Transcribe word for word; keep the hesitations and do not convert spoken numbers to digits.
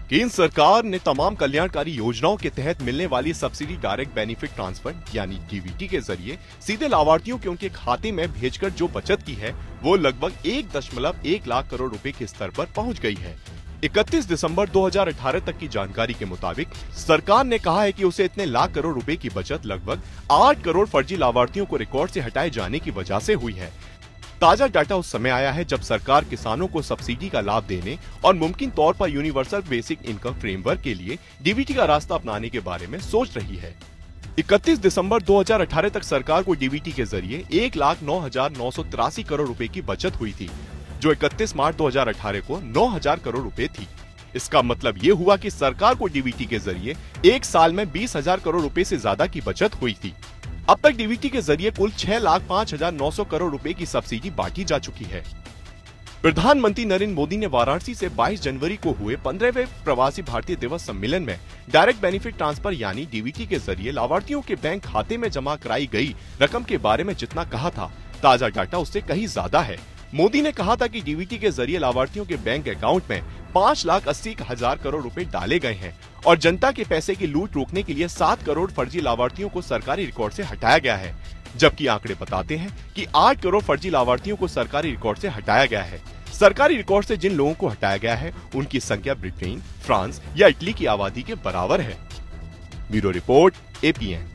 केंद्र सरकार ने तमाम कल्याणकारी योजनाओं के तहत मिलने वाली सब्सिडी डायरेक्ट बेनिफिट ट्रांसफर यानी डीबीटी के जरिए सीधे लाभार्थियों के उनके खाते में भेजकर जो बचत की है वो लगभग एक दशमलव एक लाख करोड़ रुपए के स्तर पर पहुंच गई है। इकतीस दिसंबर दो हज़ार अठारह तक की जानकारी के मुताबिक सरकार ने कहा है कि उसे इतने लाख करोड़ रुपए की बचत लगभग आठ करोड़ फर्जी लाभार्थियों को रिकॉर्ड से हटाए जाने की वजह से हुई है। ताजा डाटा उस समय आया है जब सरकार किसानों को सब्सिडी का लाभ देने और मुमकिन तौर पर यूनिवर्सल बेसिक इनकम फ्रेमवर्क के लिए डीबीटी का रास्ता अपनाने के बारे में सोच रही है। इकतीस दिसंबर दो हज़ार अठारह तक सरकार को डीबीटी के जरिए एक लाख नौ हजार नौ सौ तिरासी करोड़ रुपए की बचत हुई थी, जो इकतीस मार्च दो हज़ार अठारह को नौ हजार करोड़ रुपए थी। इसका मतलब ये हुआ कि सरकार को डीबीटी के जरिए एक साल में बीस हजार करोड़ रुपए से ज्यादा की बचत हुई थी। अब तक डीबीटी के जरिए कुल छह लाख पांच हजार नौ सौ करोड़ रुपए की सब्सिडी बांटी जा चुकी है। प्रधानमंत्री नरेंद्र मोदी ने वाराणसी से बाईस जनवरी को हुए पंद्रहवें प्रवासी भारतीय दिवस सम्मेलन में डायरेक्ट बेनिफिट ट्रांसफर यानी डीबीटी के जरिए लाभार्थियों के बैंक खाते में जमा कराई गई रकम के बारे में जितना कहा था, ताजा डाटा उससे कहीं ज्यादा है। मोदी ने कहा था कि डीबीटी के जरिए लाभार्थियों के बैंक अकाउंट में पाँच लाख अस्सी हजार करोड़ रुपए डाले गए हैं और जनता के पैसे की लूट रोकने के लिए सात करोड़ फर्जी लाभार्थियों को सरकारी रिकॉर्ड से हटाया गया है, जबकि आंकड़े बताते हैं कि आठ करोड़ फर्जी लाभार्थियों को सरकारी रिकॉर्ड से हटाया गया है। सरकारी रिकॉर्ड से जिन लोगों को हटाया गया है उनकी संख्या ब्रिटेन, फ्रांस या इटली की आबादी के बराबर है। Bureau report, APN.